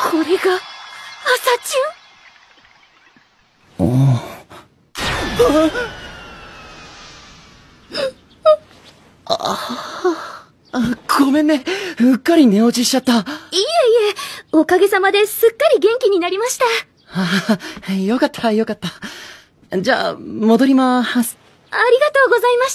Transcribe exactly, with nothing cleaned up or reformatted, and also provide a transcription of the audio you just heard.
これが朝チュン。おああ、ごめんね。うっかり寝落ちしちゃった。いえいえ、おかげさまですっかり元気になりました。 ああ、よかったよかった。じゃあ、戻りまーす。 ありがとうございました。